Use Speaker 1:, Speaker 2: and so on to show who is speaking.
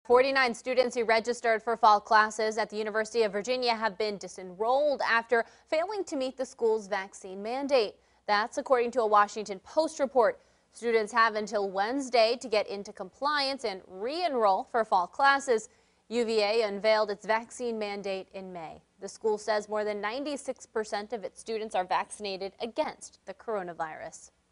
Speaker 1: 49 students who registered for fall classes at the University of Virginia have been disenrolled after failing to meet the school's vaccine mandate. That's according to a Washington Post report. Students have until Wednesday to get into compliance and re-enroll for fall classes. UVA unveiled its vaccine mandate in May. The school says more than 96% of its students are vaccinated against the coronavirus.